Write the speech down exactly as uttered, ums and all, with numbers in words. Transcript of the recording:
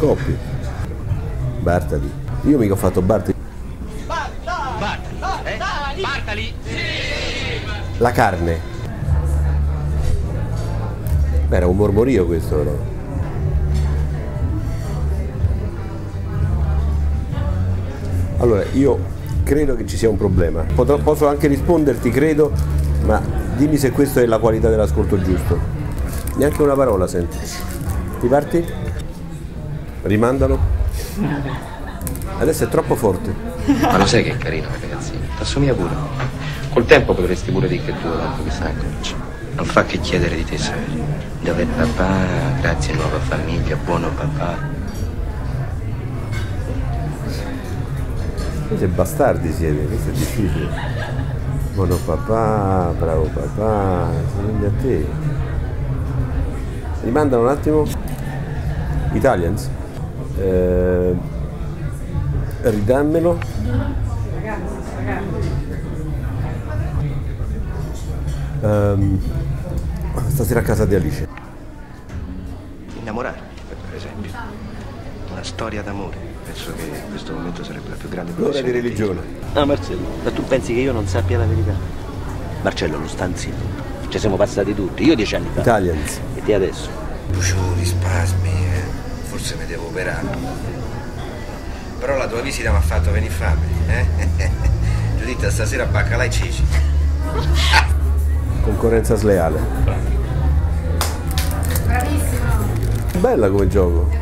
scoppi. Bartali. Io mica ho fatto Bartali. Bartali? Eh? Bartali? La carne. Beh, era un mormorio questo però. Allora, io credo che ci sia un problema. Potrò, posso anche risponderti, credo, ma dimmi se questa è la qualità dell'ascolto giusto. Neanche una parola, senti. Ti parti? Rimandalo. Adesso è troppo forte. Ma lo sai che è carino, ragazzino? T'assomiglia pure. Col tempo potresti pure dire che tu, tanto che sai. Non fa che chiedere di te, sai. Dove è papà? Grazie, nuova famiglia, buono papà. Siete bastardi siete, questo è difficile. Buono papà, bravo papà, somiglia a te. Rimandano un attimo. Italians. Eh, ridammelo. Um, stasera a casa di Alice. Innamorarmi, per esempio. Una storia d'amore. Penso che in questo momento sarebbe la più grande L'ora di professione. religione. Ah, Marcello, ma tu pensi che io non sappia la verità? Marcello, lo stanzino. Ci siamo passati tutti, io dieci anni fa. Italians. E te adesso? Bruciavo di spasmi, eh. Forse mi devo operare. Però la tua visita mi ha fatto venire fame, eh? Giuditta, stasera baccalà e ceci. Concorrenza sleale. Bravissimo. Bella come gioco.